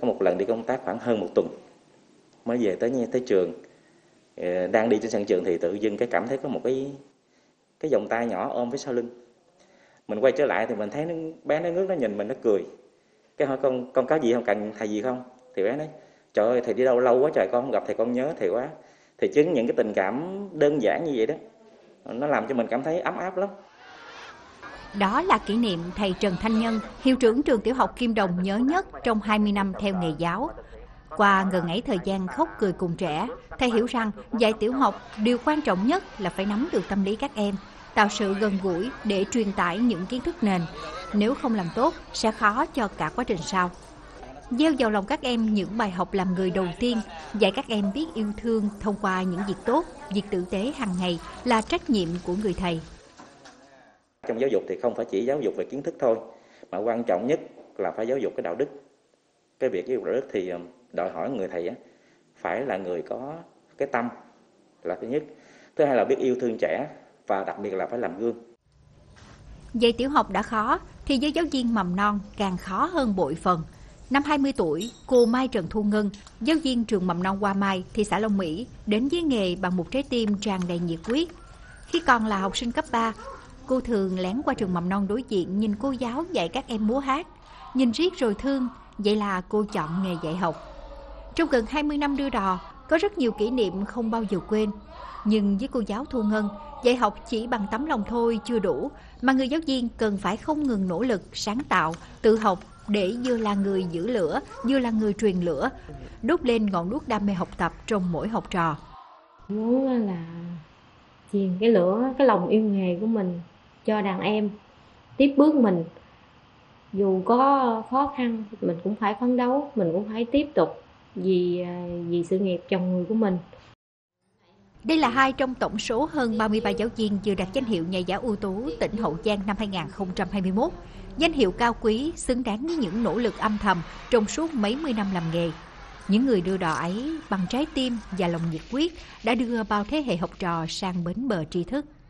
Có một lần đi công tác khoảng hơn 1 tuần mới về tới trường, đang đi trên sân trường thì tự dưng cảm thấy có một cái vòng tay nhỏ ôm phía sau lưng. Mình quay trở lại thì mình thấy bé nó ngước nó nhìn mình, nó cười. Cái hỏi con có gì không, cần thầy gì không? Thì bé nói trời ơi thầy đi đâu lâu quá trời, con không gặp thầy con nhớ thầy quá. Thì chính những cái tình cảm đơn giản như vậy đó, nó làm cho mình cảm thấy ấm áp lắm. Đó là kỷ niệm thầy Trần Thanh Nhân, hiệu trưởng trường tiểu học Kim Đồng nhớ nhất trong 20 năm theo nghề giáo. Qua ngần ấy thời gian khóc cười cùng trẻ, thầy hiểu rằng dạy tiểu học điều quan trọng nhất là phải nắm được tâm lý các em, tạo sự gần gũi để truyền tải những kiến thức nền. Nếu không làm tốt sẽ khó cho cả quá trình sau. Gieo vào lòng các em những bài học làm người đầu tiên, dạy các em biết yêu thương thông qua những việc tốt, việc tử tế hàng ngày là trách nhiệm của người thầy. Trong giáo dục thì không phải chỉ giáo dục về kiến thức thôi, mà quan trọng nhất là phải giáo dục cái đạo đức. Cái việc giáo dục đạo đức thì đòi hỏi người thầy phải là người có cái tâm là thứ nhất. Thứ hai là biết yêu thương trẻ và đặc biệt là phải làm gương. Dạy tiểu học đã khó thì với giáo viên mầm non càng khó hơn bội phần. Năm 20 tuổi, cô Mai Trần Thu Ngân, giáo viên trường mầm non Hoa Mai, thị xã Long Mỹ, đến với nghề bằng một trái tim tràn đầy nhiệt huyết. Khi còn là học sinh cấp 3, cô thường lén qua trường mầm non đối diện nhìn cô giáo dạy các em múa hát. Nhìn riết rồi thương, vậy là cô chọn nghề dạy học. Trong gần 20 năm đưa đò, có rất nhiều kỷ niệm không bao giờ quên. Nhưng với cô giáo Thu Ngân, dạy học chỉ bằng tấm lòng thôi chưa đủ, mà người giáo viên cần phải không ngừng nỗ lực, sáng tạo, tự học để vừa là người giữ lửa, vừa là người truyền lửa, đốt lên ngọn đuốc đam mê học tập trong mỗi học trò. Muốn là truyền cái lửa, cái lòng yêu nghề của mình cho đàn em tiếp bước mình. Dù có khó khăn, mình cũng phải phấn đấu, mình cũng phải tiếp tục vì sự nghiệp chồng người của mình. Đây là 2 trong tổng số hơn 33 giáo viên vừa đạt danh hiệu nhà giáo ưu tú tỉnh Hậu Giang năm 2021. Danh hiệu cao quý, xứng đáng với những nỗ lực âm thầm trong suốt mấy mươi năm làm nghề. Những người đưa đò ấy bằng trái tim và lòng nhiệt huyết đã đưa bao thế hệ học trò sang bến bờ tri thức.